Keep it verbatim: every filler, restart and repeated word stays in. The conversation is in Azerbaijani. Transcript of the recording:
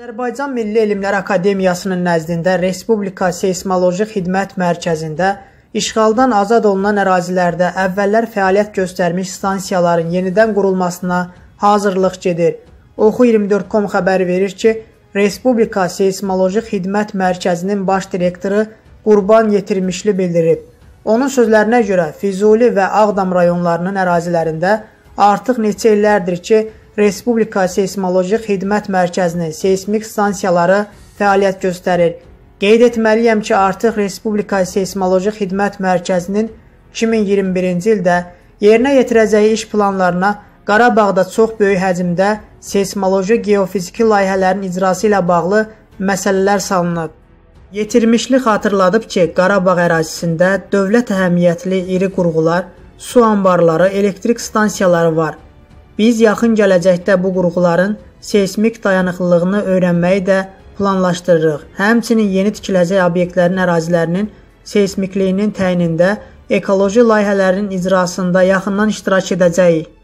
Azərbaycan Milli Elmlər Akademiyasının nəzdində Respublika Seysmoloji Xidmət Mərkəzində işğaldan azad olunan ərazilərdə əvvəllər fəaliyyət göstərmiş stansiyaların yenidən qurulmasına hazırlıq gedir. Oxu iyirmi dörd nöqtə com xəbər verir ki, Respublika Seysmoloji Xidmət Mərkəzinin baş direktoru Qurban Yetirmişli bildirib. Onun sözlərinə görə Füzuli və Ağdam rayonlarının ərazilərində artıq neçə illərdir ki, Respublika Seysmoloji Xidmət Mərkəzinin seysmik stansiyaları fəaliyyət göstərir. Qeyd etməliyəm ki, artıq Respublika Seysmoloji Xidmət Mərkəzinin iki min iyirmi birinci ildə yerinə yetirəcəyi iş planlarına Qarabağda çox böyük həcmdə seysmoloji geofiziki layihələrin icrası ilə bağlı məsələlər salınıb. Yetirmişli xatırladıb ki, Qarabağ ərazisində dövlət əhəmiyyətli iri qurğular, su anbarları, elektrik stansiyaları var. Biz yaxın gələcəkdə bu qurğuların seysmik dayanıqlılığını öyrənməyi də planlaşdırırıq. Həmçinin yeni tikiləcək obyektlərin ərazilərinin seysmikliyinin təyinində ekoloji layihələrin icrasında yaxından iştirak edəcəyik.